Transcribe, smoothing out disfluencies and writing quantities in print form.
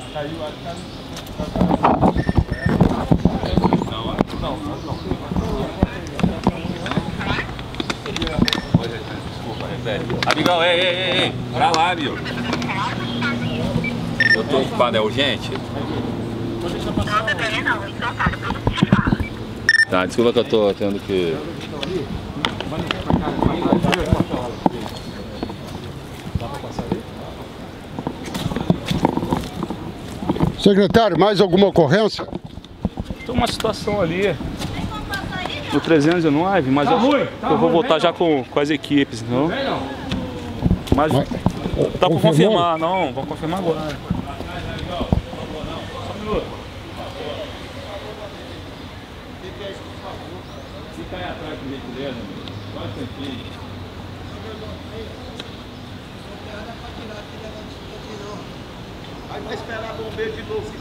Caiu, acho que não. Desculpa, repete. Amigão, ei, pra lá, meu. Eu tô ocupado, é urgente? Tá, desculpa que eu tô tendo que... Secretário, mais alguma ocorrência? Tem uma situação ali no 309, mas eu vou voltar já com as equipes, não? Mas tá por confirmar, não, vou confirmar agora. Só um minuto. Fica aí atrás com gentileza, amigo. Só um tempinho. Vai esperar bombeiro de novo.